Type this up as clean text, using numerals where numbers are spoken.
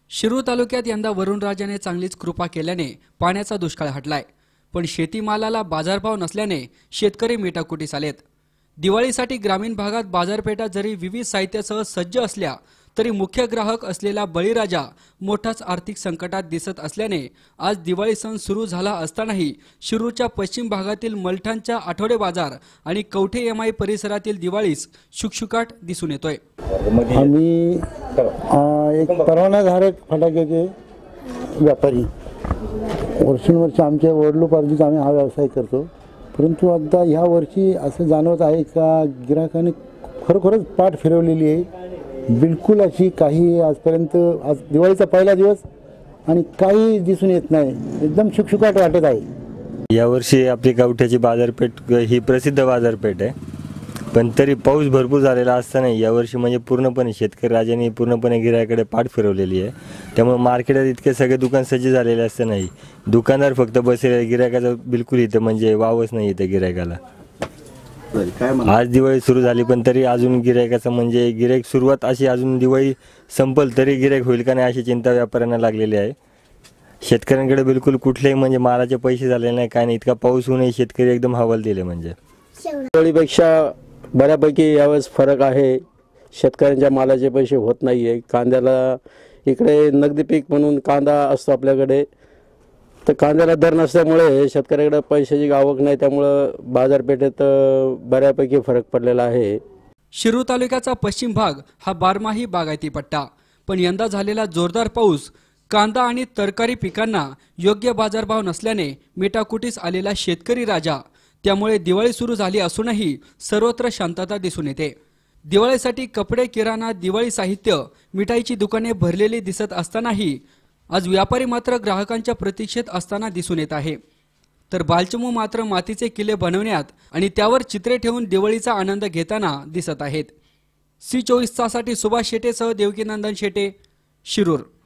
शिरूर तालुक्यात यंदा वरुणराजाने चांगलीच कृपा केल्याने पाण्याचा दुष्काळ हटलाय। पण शेतीमालाला बाजारभाव नसल्याने शेतकरी मेटाकुटीस आलेत। दिवाळीसाठी ग्रामीण भागात बाजारपेठा जरी विविध साहित्यासह सज्ज असल्या तरी मुख्य ग्राहक असलेला बळीराजा मोठाच आर्थिक संकटात दिसत असल्याने आज दिवाळी सण सुरू झाला असतानाही शिरूरच्या पश्चिम भागातील मलठाणच्या आठवडे बाजार आणि कवठे एमआय परिसरातील दिवाळीस शुकशुकाट दिसून येतोय। आम्ही एक परवानाधारक फटाक्याचे व्यापारी वर्षानुवर्ष आमच्या वडिलोपार्जित आम्ही हा व्यवसाय करतो। परंतु आता ह्या वर्षी असं जाणवत आहे का गिराकाने खरोखरच पाठ फिरवलेली आहे। बिलकुल अशी काही आजपर्यंत आज दिवाळीचा पहिला दिवस आणि काही दिसून येत नाही, एकदम शुकशुकाट वाटत आहे। यावर्षी आपली कवठ्याची बाजारपेठ ही प्रसिद्ध बाजारपेठ आहे, पण तरी पाऊस भरपूर झालेला असताना यावर्षी म्हणजे पूर्णपणे शेतकरी राजांनी पूर्णपणे गिरायाकडे पाठ फिरवलेली आहे। त्यामुळे मार्केटात इतके सगळे दुकान सज्ज झालेले असतानाही दुकानदार फक्त बसलेले, गिरायकाचा बिलकुल इथे म्हणजे वावच नाही इथे गिरायकाला। आज दिवाळी सुरू झाली पण तरी अजून गिरायकाचं म्हणजे गिरायक सुरुवात अशी अजून दिवाळी संपल तरी गिरायक होईल का नाही अशी चिंता व्यापाऱ्यांना लागलेली आहे। शेतकऱ्यांकडे बिलकुल कुठलेही म्हणजे मालाचे पैसे झाले नाही, काय नाही। इतका पाऊस होऊनही शेतकरी एकदम हवाल दिले। म्हणजे दिवाळीपेक्षा बऱ्यापैकी यावेळेस फरक आहे। शेतकऱ्यांच्या मालाचे पैसे होत नाही आहे। कांद्याला इकडे नगदी पीक म्हणून कांदा असतो आपल्याकडे, तर कांद्याला दर नसल्यामुळे शेतकऱ्याकडे पैशाची आवक नाही, त्यामुळे बाजारपेठेत बऱ्यापैकी फरक पडलेला आहे। शिरूर तालुक्याचा पश्चिम भाग हा बारमाही बागायती पट्टा, पण यंदा झालेला जोरदार पाऊस कांदा आणि तरकारी पिकांना योग्य बाजारभाव नसल्याने मेटाकुटीस आलेला शेतकरी राजा, त्यामुळे दिवाळी सुरू झाली असूनही सर्वत्र शांतता दिसून येते। दिवाळीसाठी कपडे, किराणा, दिवाळी साहित्य, मिठाईची दुकाने भरलेली दिसत असतानाही आज व्यापारी मात्र ग्राहकांच्या प्रतीक्षेत असताना दिसून येत आहे। तर बालचमू मात्र मातीचे किल्ले बनवण्यात आणि त्यावर चित्रे ठेवून दिवाळीचा आनंद घेताना दिसत आहेत। C24 साठी सुभाष शेटेसह देवकीनंदन शेटे, शिरूर।